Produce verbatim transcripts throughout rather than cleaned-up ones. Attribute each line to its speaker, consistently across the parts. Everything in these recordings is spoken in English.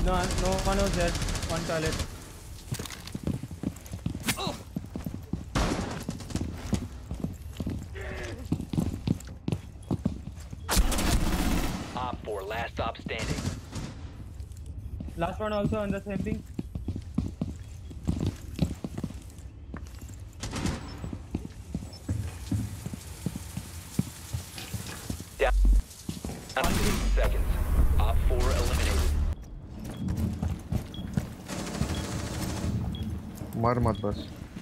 Speaker 1: No, no one was there. One toilet.
Speaker 2: Op four, last stop standing.
Speaker 1: Last one also on the same thing.
Speaker 2: Down. Seconds. Op four eliminated.
Speaker 3: मर मत बस.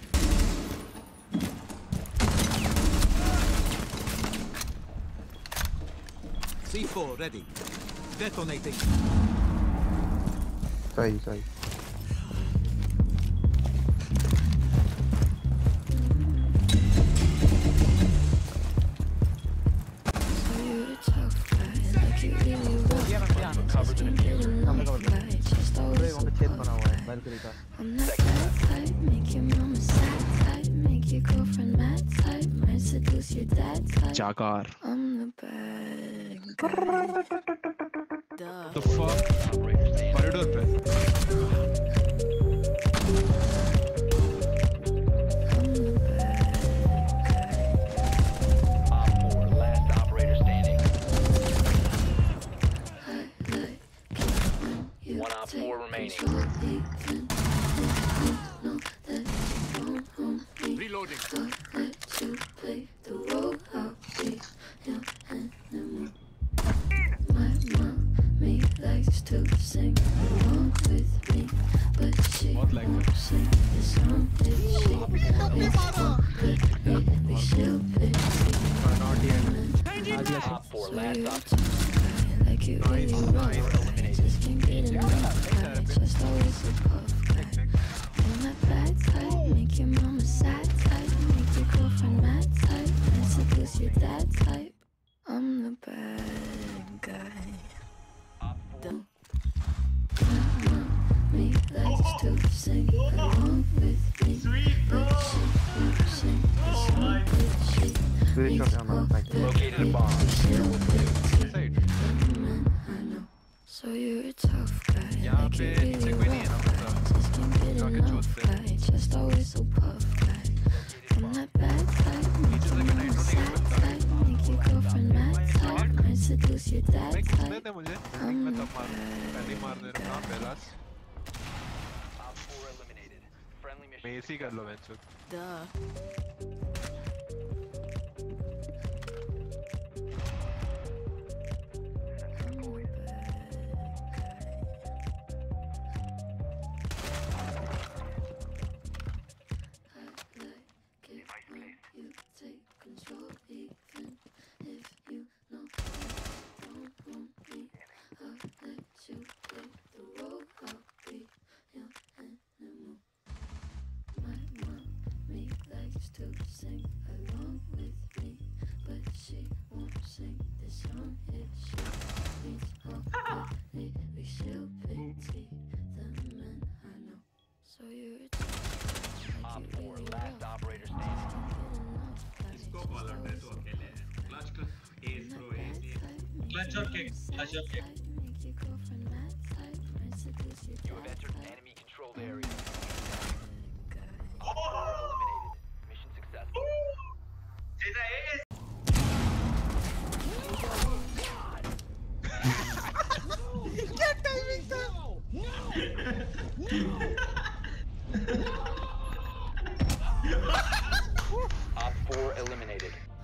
Speaker 4: C four ready. Detonating.
Speaker 3: सही सही.
Speaker 5: I'm not that type, make your mama sad type, make your girlfriend mad type, might seduce your dad type.
Speaker 6: Jagar.
Speaker 5: I'm the bad guy. Duh.
Speaker 6: The fuck? Corridor पे.
Speaker 5: I'm the bad guy.
Speaker 2: Op four, last operator standing.
Speaker 5: I like when you
Speaker 2: One op
Speaker 5: take
Speaker 2: four remaining.
Speaker 5: control, even if you know that you won't hold me.
Speaker 4: Reloading.
Speaker 5: I'll let you play the role. I'll be your enemy. My mommy likes to sing along with me, but she
Speaker 6: What like
Speaker 5: won't sing the song that she is lately. She'll pick
Speaker 2: Op four, last stop.
Speaker 5: like you really rough. Just can't get enough. Just always a puff guy. I'm that bad type, make your mama sad type, make your girlfriend mad type, and seduce your dad type. I'm the bad guy. Don't me likes to sing along with me, but she won't sing the song that she
Speaker 3: Switch off your mouth like that.
Speaker 2: Located a bomb.
Speaker 5: she'll pick the man I know. So you're a tough guy, like you really rough guy, just can't get enough guy, just always so puff guy. I'm that bad type, make your mama sad type, make your girlfriend mad type, might seduce your dad
Speaker 6: मैं कितने
Speaker 5: type.
Speaker 6: थे मुझे?
Speaker 5: I'm
Speaker 6: मैं
Speaker 5: the
Speaker 6: तब मार पहली मार दे
Speaker 5: bad
Speaker 6: रहा था
Speaker 5: guy.
Speaker 6: पहला.
Speaker 2: Op four eliminated. Friendly mission.
Speaker 6: मैं इसी कर लो बेंचो.
Speaker 5: Duh. You take control, even if you know you don't want me. I'll let you play the role. I'll be your enemy. My mommy likes to sing along with me, but she won't sing the song if she reads all the lyrics. She'll pity the men I know. So you're a
Speaker 2: Op four, last operator standing.
Speaker 7: Scope वाला है तो अकेले है. Clutch का ace bro ace. Clutch और kick. Clutch और kick.
Speaker 2: You have entered an enemy controlled area. Op four eliminated. Mission successful.
Speaker 7: सीधा ace.
Speaker 4: क्या टाइमिंग था?
Speaker 2: Op four eliminated.